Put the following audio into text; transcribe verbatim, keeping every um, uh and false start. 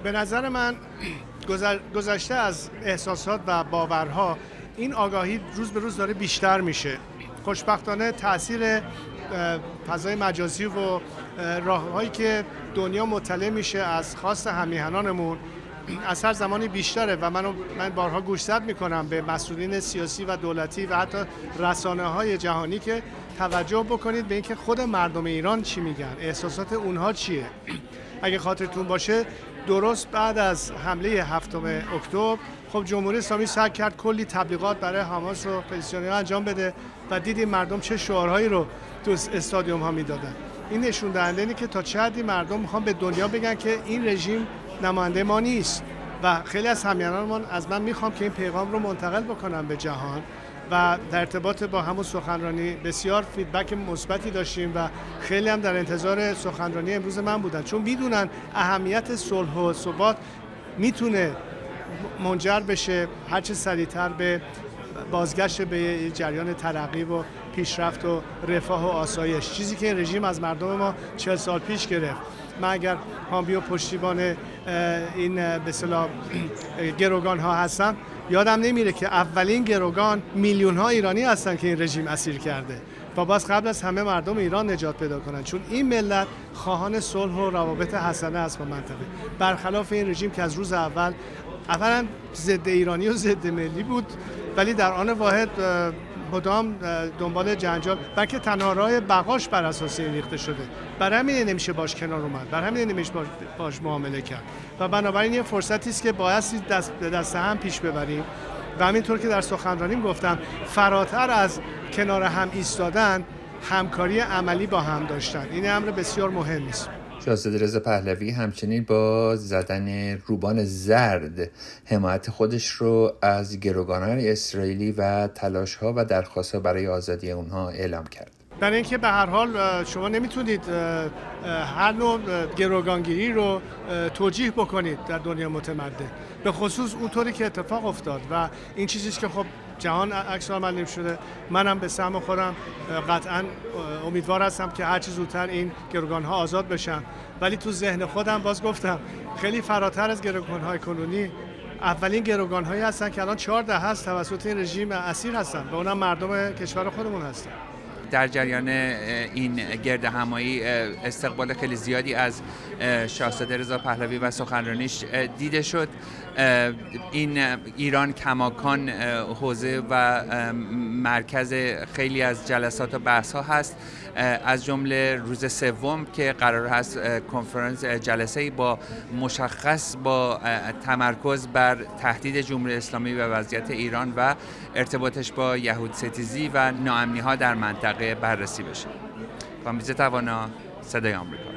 به نظر من گذشته از احساسات و باورها این آگاهی روز به روز داره بیشتر میشه. خوشبختانه تاثیر فضای مجازی و راههایی که دنیا مطلع میشه از خواست هم‌میهنانمون از هر زمانی بیشتره و من من بارها گوشزد میکنم به مسئولین سیاسی و دولتی و حتی رسانه‌های جهانی که توجه بکنید به اینکه خود مردم ایران چی میگن، احساسات اونها چیه. اگه خاطرتون باشه درست بعد از حمله هفتم اکتبر خب جمهوری اسلامی سعی کرد کلی تبلیغات برای حماس و فلسطینی‌ها انجام بده و دیدیم مردم چه شعارهایی رو تو استادیوم ها میدادن. این نشون دهنده اینه که تا چه حدی مردم میخوان به دنیا بگن که این رژیم نماینده ما نیست و خیلی از هم‌میهنانمان از من میخوام که این پیغام رو منتقل بکنم به جهان و در ارتباط با همون سخنرانی بسیار فیدبک مثبتی داشتیم و خیلی هم در انتظار سخنرانی امروز من بودن، چون میدونن اهمیت صلح و ثبات میتونه منجر بشه هرچه سریعتر به بازگشت به جریان ترقی و پیشرفت و رفاه و آسایش، چیزی که این رژیم از مردم ما چهل سال پیش گرفت. من اگر حامی و پشتیبان این به اصطلاح گروگان ها هستم، یادم نمیره که اولین گروگان میلیون ها ایرانی هستن که این رژیم اسیر کرده و باز قبل از همه مردم ایران نجات پیدا کنن، چون این ملت خواهان صلح و روابط حسنه است با منطقه، برخلاف این رژیم که از روز اول اولا ضد ایرانی و ضد ملی بود ولی در آن واحد مدام دنبال جنجال، بلکه تنها راه بقاش بر اساس این ریخته شده. برای همین نمیشه باش کنار اومد، برای همین نمیشه باش, باش معامله کرد و بنابراین یه فرصتی است که باید دست به دست هم پیش ببریم و همینطور که در سخنرانیم گفتم فراتر از کنار هم ایستادن همکاری عملی با هم داشتن، این امر بسیار مهمی است. شاهزاده رضا پهلوی همچنین با زدن روبان زرد حمایت خودش رو از گروگانان اسرائیلی و تلاش‌ها و درخواست‌ها برای آزادی اونها اعلام کرد. برای اینکه به هر حال شما نمیتونید هر نوع گروگانگیری رو توجیه بکنید در دنیا متمدن، به خصوص اونطوری که اتفاق افتاد و این چیزیست که خب جهان عکس العمل شده. منم به سهم خودم قطعا امیدوار هستم که هر چه زودتر این گروگان‌ها آزاد بشن، ولی تو ذهن خودم باز گفتم خیلی فراتر از گروگان‌های کنونی اولین گروگان‌هایی هستن که الان چهار دهه هست توسط این رژیم اسیر هستن و اونم مردم کشور خودمون هستن. در جریان این گرد همایی استقبال خیلی زیادی از شاهزاده رضا پهلوی و سخنرانیش دیده شد. این ایران کماکان حوزه و مرکز خیلی از جلسات و بحث ها هست، از جمله روز سوم که قرار هست کنفرانس جلسه‌ای با مشخص با تمرکز بر تهدید جمهوری اسلامی و وضعیت ایران و ارتباطش با یهود ستیزی و ناامنی ها در منطقه بررسی بشه. کامبیز توانا، صدای آمریکا.